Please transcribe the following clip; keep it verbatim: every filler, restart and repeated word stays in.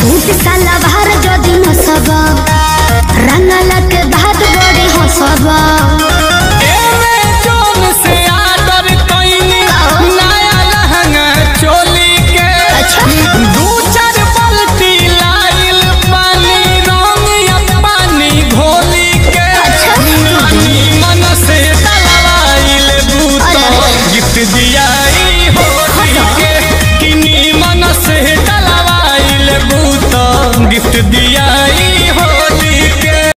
Suit सलवार जदी नसबा रंगला के बाद बड़ी हंसबा।